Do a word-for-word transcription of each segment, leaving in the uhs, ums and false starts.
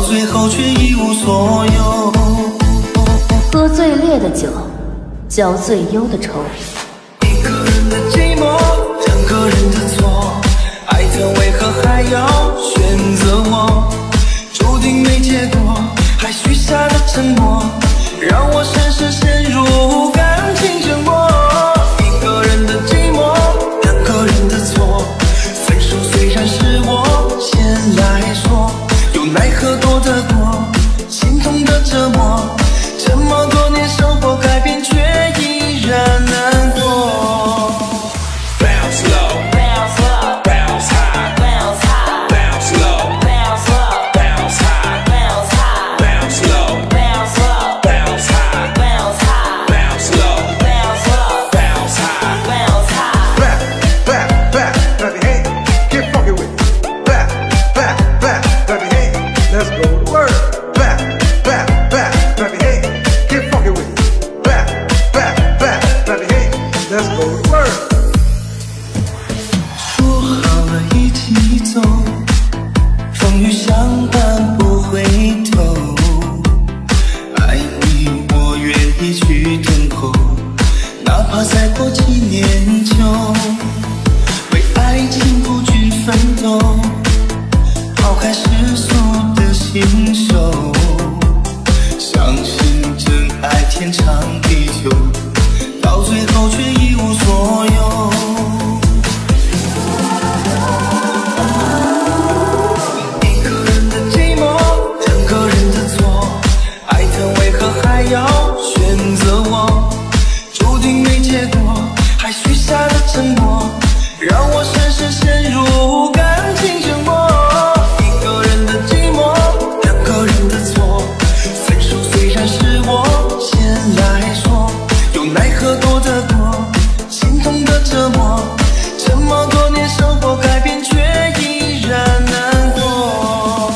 最后却一无所有。 喝最烈的酒，浇最忧的愁。 一个人的寂寞，两个人的错，爱的为何还要选择我？注定没结果，还许下的承诺，让我深深陷入感情漩涡。一个人的寂寞，两个人的错，分手虽然是我先来说，又奈何躲得过心痛的折磨。这么多年生活改变，却依然难过。Bounce low, bounce low, bounce high, bounce high, bounce low, bounce low, bounce high, bounce high, bounce low, bounce low, bounce high, bounce high, bounce low, bounce low, bounce high, bounce high. Back, back, back, clap your hands, get funky with it. Back, back, back, clap your hands, let's go to work. Back, back, back, clap your hands, get funky with it. Back, back, back, clap your hands, let's go to work. 说好了一起走，风雨相伴不回头。爱你我愿意去等候，哪怕再过几年秋。为爱情孤军奋斗，抛开世俗的信手，相信真爱天长地久，到最后却一无所有。一个人的寂寞，两个人的错，爱的为何还要选择我？注定没结果，还许下的承诺，让我深深陷入感情漩涡。一个人的寂寞，两个人的错，分手虽然是我先来说，又奈何躲得过心痛的折磨。这么多年生活改变，却依然难过。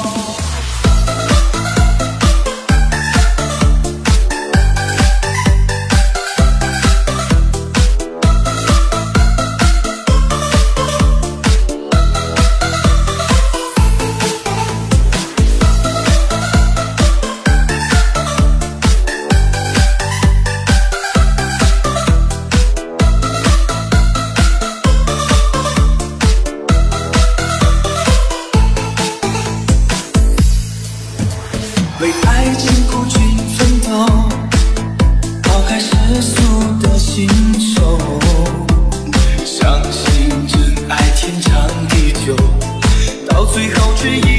为爱情孤军奋斗，抛开世俗的信手，相信真爱天长地久，到最后却依